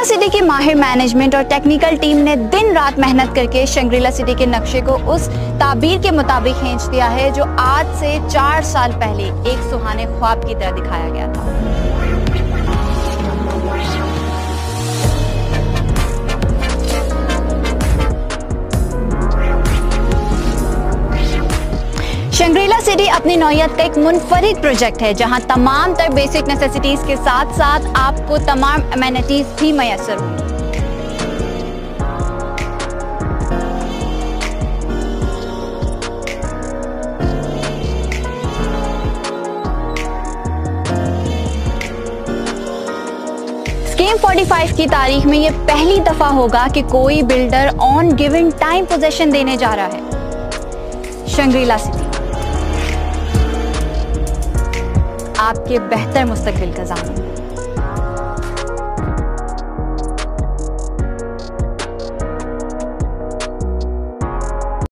Shangrila city की माहिर management और टेक्निकल टीम ने दिन रात मेहनत करके शंग्रीला सिटी के नक्शे को उस ताबीर के मुताबिक खींच दिया है जो आज से 4 साल पहले एक सुहाने ख्वाब की तरह दिखाया गया था। शंग्रीला सिटी अपनी नौयत का एक मुनफरिद प्रोजेक्ट है जहां तमाम तर बेसिक नेसेसिटीज के साथ साथ आपको तमाम अमेनिटीज भी मैसर होंगी। स्कीम 45 की तारीख में यह पहली दफा होगा कि कोई builder on given time possession देने जा रहा है। शंग्रीला सिटी आपके बेहतर मुस्तकबिल का ज़ामिन।